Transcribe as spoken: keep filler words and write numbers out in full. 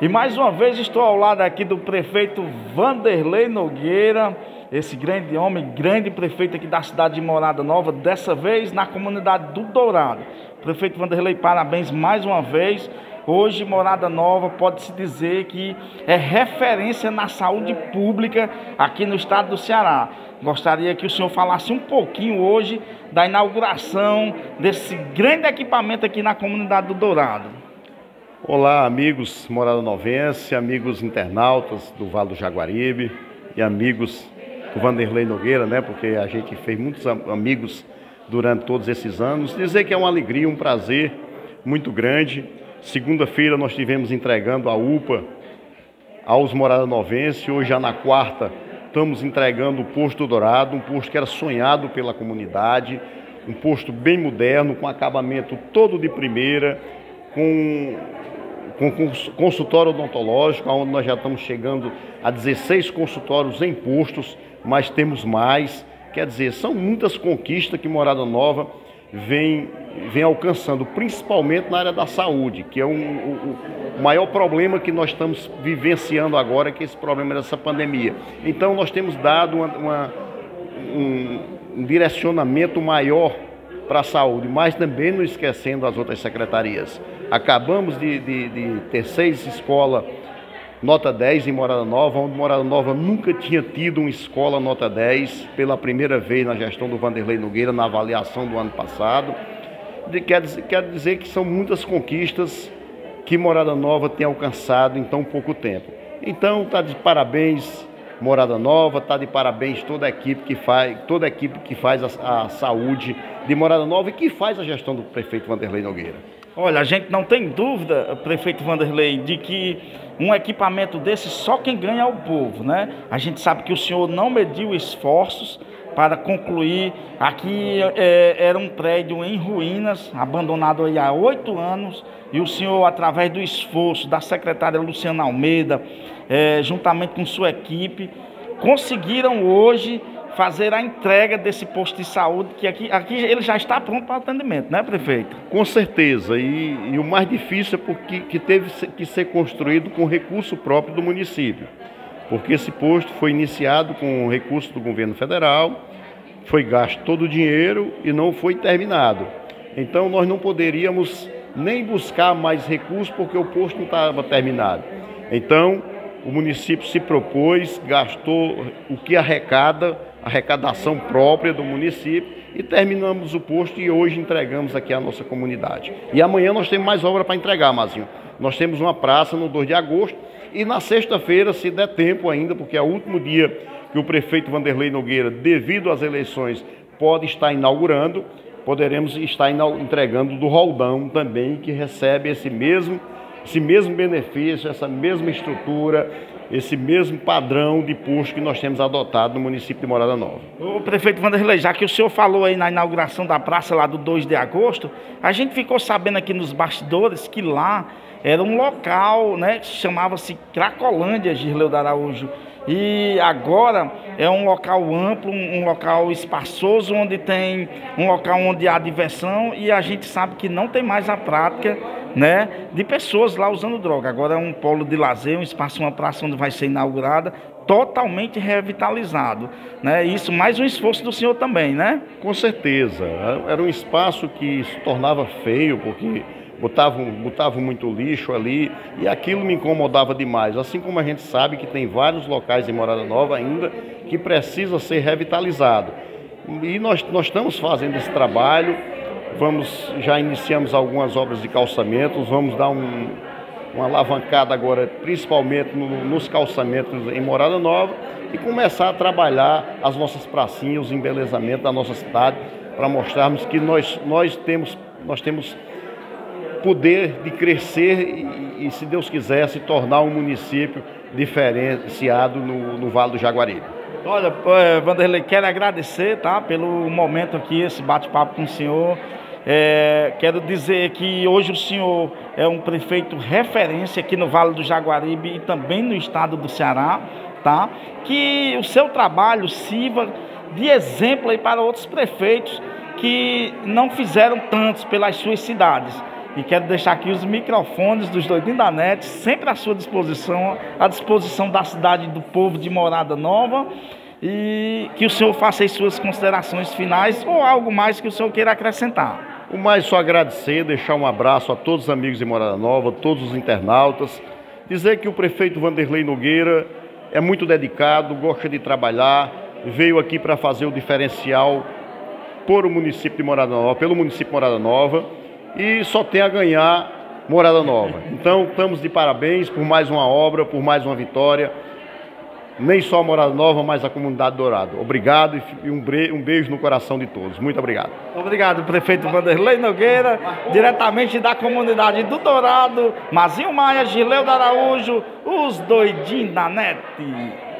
E mais uma vez estou ao lado aqui do prefeito Vanderlei Nogueira, esse grande homem, grande prefeito aqui da cidade de Morada Nova, dessa vez na comunidade do Dourado. Prefeito Vanderlei, parabéns mais uma vez. Hoje, Morada Nova pode-se dizer que é referência na saúde pública aqui no estado do Ceará. Gostaria que o senhor falasse um pouquinho hoje da inauguração desse grande equipamento aqui na comunidade do Dourado. Olá, amigos Morada Novense, amigos internautas do Vale do Jaguaribe e amigos do Vanderlei Nogueira, né? Porque a gente fez muitos amigos durante todos esses anos. Dizer que é uma alegria, um prazer muito grande. Segunda-feira nós estivemos entregando a U P A aos Morada Novense. Hoje, já na quarta, estamos entregando o posto Dourado, um posto que era sonhado pela comunidade, um posto bem moderno, com acabamento todo de primeira, com, com consultório odontológico, onde nós já estamos chegando a dezesseis consultórios em postos, mas temos mais. Quer dizer, são muitas conquistas que Morada Nova vem, vem alcançando, principalmente na área da saúde, que é um, o, o maior problema que nós estamos vivenciando agora, que é esse problema dessa pandemia. Então nós temos dado uma, uma, um, um direcionamento maior para a saúde, mas também não esquecendo as outras secretarias. Acabamos de, de, de ter seis escolas nota dez em Morada Nova, onde Morada Nova nunca tinha tido uma escola nota dez, pela primeira vez na gestão do Vanderlei Nogueira, na avaliação do ano passado. De, quer, dizer, quer dizer que são muitas conquistas que Morada Nova tem alcançado em tão pouco tempo. Então, está de parabéns Morada Nova, está de parabéns toda a equipe que faz, toda a equipe que faz a, a saúde de Morada Nova e que faz a gestão do prefeito Vanderlei Nogueira. Olha, a gente não tem dúvida, prefeito Vanderlei, de que um equipamento desse só quem ganha é o povo, né? A gente sabe que o senhor não mediu esforços para concluir. Aqui é, era um prédio em ruínas, abandonado aí há oito anos, e o senhor, através do esforço da secretária Luciana Almeida, é, juntamente com sua equipe, conseguiram hoje fazer a entrega desse posto de saúde, que aqui, aqui ele já está pronto para atendimento, né, prefeito? Com certeza, e, e o mais difícil é porque que teve que ser construído com recurso próprio do município, porque esse posto foi iniciado com recurso do governo federal, foi gasto todo o dinheiro e não foi terminado. Então nós não poderíamos nem buscar mais recursos porque o posto não estava terminado. Então o município se propôs, gastou o que arrecada, arrecadação própria do município, e terminamos o posto e hoje entregamos aqui à nossa comunidade. E amanhã nós temos mais obra para entregar, Mazinho. Nós temos uma praça no dois de agosto e na sexta-feira, se der tempo ainda, porque é o último dia que o prefeito Vanderlei Nogueira, devido às eleições, pode estar inaugurando, poderemos estar entregando do Roldão também, que recebe esse mesmo, esse mesmo benefício, essa mesma estrutura, esse mesmo padrão de posto que nós temos adotado no município de Morada Nova. O prefeito Vanderlei, já que o senhor falou aí na inauguração da praça lá do dois de agosto, a gente ficou sabendo aqui nos bastidores que lá era um local, né, que chamava-se Cracolândia, Girleu de Araújo. E agora é um local amplo, um local espaçoso, onde tem um local onde há diversão, e a gente sabe que não tem mais a prática, né, de pessoas lá usando droga. Agora é um polo de lazer, um espaço, uma praça onde vai ser inaugurada, totalmente revitalizado, né? Isso mais um esforço do senhor também, né? Com certeza. Era um espaço que se tornava feio, porque botavam, botavam muito lixo ali, e aquilo me incomodava demais. Assim como a gente sabe que tem vários locais em Morada Nova ainda que precisa ser revitalizado. E nós, nós estamos fazendo esse trabalho. Vamos, já iniciamos algumas obras de calçamentos, vamos dar um, uma alavancada agora, principalmente no, nos calçamentos em Morada Nova, e começar a trabalhar as nossas pracinhas, o embelezamento da nossa cidade, para mostrarmos que nós, nós, temos, nós temos poder de crescer e, e, se Deus quiser, se tornar um município diferenciado no, no Vale do Jaguaribe. Olha, Vanderlei, quero agradecer, tá, pelo momento aqui, esse bate-papo com o senhor. É, quero dizer que hoje o senhor é um prefeito referência aqui no Vale do Jaguaribe e também no estado do Ceará, tá? Que o seu trabalho sirva de exemplo aí para outros prefeitos que não fizeram tantos pelas suas cidades. E quero deixar aqui os microfones dos Doidinhos da Net, sempre à sua disposição, à disposição da cidade e do povo de Morada Nova. E que o senhor faça as suas considerações finais ou algo mais que o senhor queira acrescentar. O mais só agradecer, deixar um abraço a todos os amigos de Morada Nova, todos os internautas. Dizer que o prefeito Vanderlei Nogueira é muito dedicado, gosta de trabalhar, veio aqui para fazer o diferencial por o município de Morada Nova, pelo município de Morada Nova, e só tem a ganhar Morada Nova. Então, estamos de parabéns por mais uma obra, por mais uma vitória. Nem só a Morada Nova, mas a comunidade Dourado. Obrigado e um beijo no coração de todos. Muito obrigado. Obrigado, prefeito Vanderlei Nogueira, diretamente da comunidade do Dourado, Mazinho Maia, Gileu da Araújo, os Doidinhos da Net.